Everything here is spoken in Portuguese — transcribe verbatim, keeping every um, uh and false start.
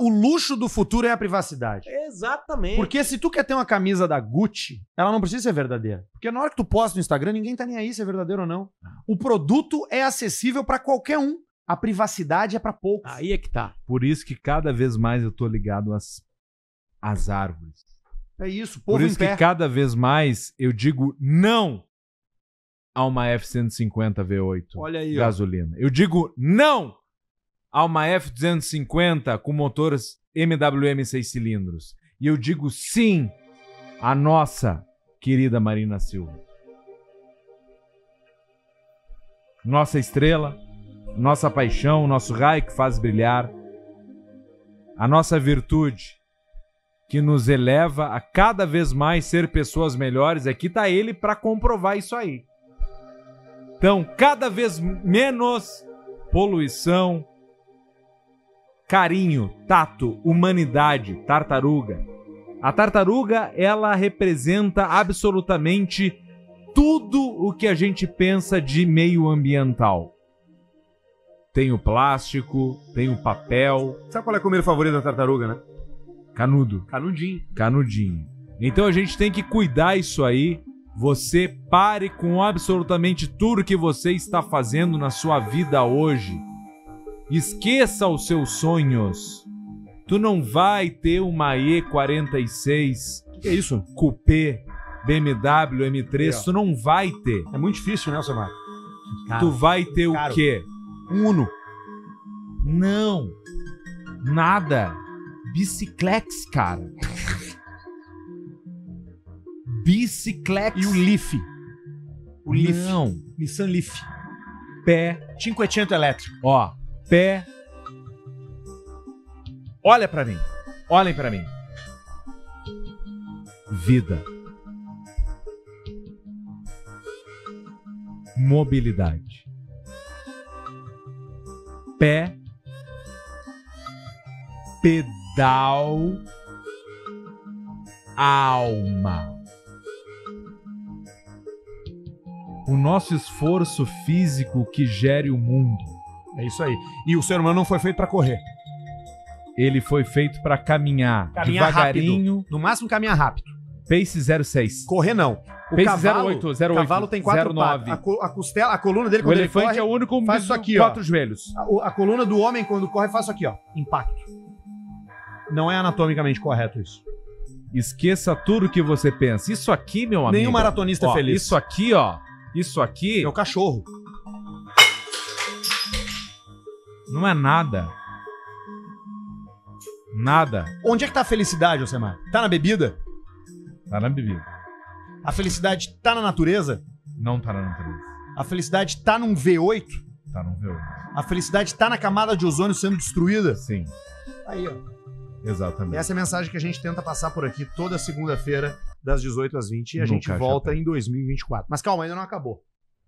o luxo do futuro é a privacidade. Exatamente. Porque se tu quer ter uma camisa da Gucci, ela não precisa ser verdadeira. Porque na hora que tu posta no Instagram, ninguém tá nem aí se é verdadeiro ou não. O produto é acessível pra qualquer um. A privacidade é pra poucos. Aí é que tá. Por isso que cada vez mais eu tô ligado às, às árvores. É isso, povo Por isso em pé. que cada vez mais eu digo não a uma F cento e cinquenta V oito Olha aí, ó. gasolina. Eu digo não a uma F duzentos e cinquenta com motores M W M seis cilindros. E eu digo sim à nossa querida Marina Silva. Nossa estrela, nossa paixão, nosso raio que faz brilhar, a nossa virtude que nos eleva a cada vez mais ser pessoas melhores. Aqui tá ele para comprovar isso aí. Então, cada vez menos poluição, carinho, tato, humanidade, tartaruga. A tartaruga, ela representa absolutamente tudo o que a gente pensa de meio ambiental. Tem o plástico, tem o papel. Sabe qual é a comida favorita da tartaruga, né? Canudo. Canudinho. Canudinho. Então a gente tem que cuidar isso aí. Você pare com absolutamente tudo que você está fazendo na sua vida hoje. Esqueça os seus sonhos. Tu não vai ter uma E quarenta e seis. Que é isso? Coupé, B M W, M três. É, tu não vai ter. É muito difícil, né, Alcemar? Tu vai ter caro. o quê? Um Uno. Não. Nada. Biciclex, cara. Biciclex. E o Leaf. O Leaf. Não. Nissan Leaf. Pé. Cinquecento elétrico. Ó. Pé. Olha pra mim. Olhem pra mim. Vida. Mobilidade. Pé. Pedal. Alma. O nosso esforço físico que gere o mundo. É isso aí. E o ser humano não foi feito pra correr. Ele foi feito pra caminhar, Caminhar devagarinho. rápido. No máximo caminhar rápido. Pace zero seis. Correr não. O Pace cavalo, zero oito, zero oito, o cavalo tem quatro zero nove. patas. A, co- a costela, a coluna dele O quando ele elefante corre, é o único faz com isso aqui, ó. quatro joelhos. A, o- a coluna do homem quando corre faz isso aqui, ó. Impacto. Não é anatomicamente correto isso. Esqueça tudo que você pensa. Isso aqui, meu amigo. Nenhum maratonista ó, feliz. Isso aqui, ó. Isso aqui É o cachorro. não é nada. Nada. Onde é que tá a felicidade, Alcemar? Tá na bebida? Tá na bebida. A felicidade tá na natureza? Não tá na natureza. A felicidade tá num V oito? Tá no V oito. A felicidade tá na camada de ozônio sendo destruída? Sim, Aí, ó. exatamente. Essa é a mensagem que a gente tenta passar por aqui toda segunda-feira, das dezoito às vinte, e a Nunca gente acha volta bom. em dois mil e vinte e quatro. Mas calma, ainda não acabou.